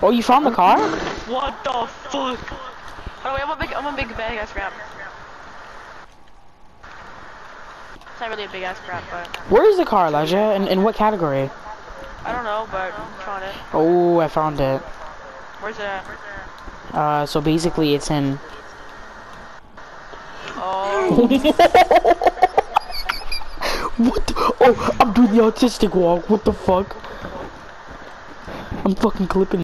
Oh, you found the car? What the fuck? Oh wait, I'm a big bad ass crap. It's not really a big ass crap, but Where is the car, Elijah? In what category? I don't know, but I found it. Oh, I found it. Where's it at? So basically it's in... Oh. What the? Oh, I'm doing the autistic walk. What the fuck? I'm fucking clipping